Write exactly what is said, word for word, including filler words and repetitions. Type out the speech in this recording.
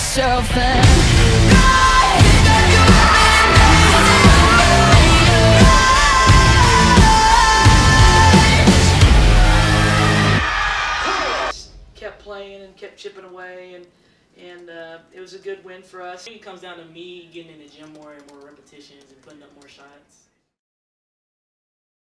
yourself and kept playing and kept chipping away, and and uh, it was a good win for us. I think it comes down to me getting in the gym more and more repetitions and putting up more shots.